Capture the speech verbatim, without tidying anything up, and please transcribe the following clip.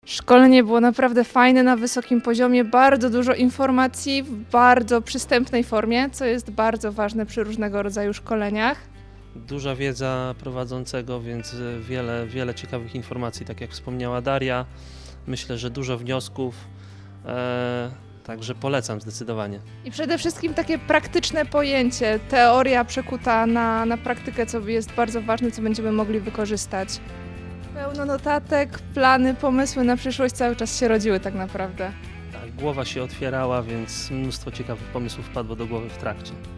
Szkolenie było naprawdę fajne, na wysokim poziomie, bardzo dużo informacji w bardzo przystępnej formie, co jest bardzo ważne przy różnego rodzaju szkoleniach. Duża wiedza prowadzącego, więc wiele, wiele ciekawych informacji, tak jak wspomniała Daria. Myślę, że dużo wniosków, e, także polecam zdecydowanie. I przede wszystkim takie praktyczne pojęcie, teoria przekuta na, na praktykę, co jest bardzo ważne, co będziemy mogli wykorzystać. Pełno notatek, plany, pomysły na przyszłość cały czas się rodziły tak naprawdę. Tak, głowa się otwierała, więc mnóstwo ciekawych pomysłów wpadło do głowy w trakcie.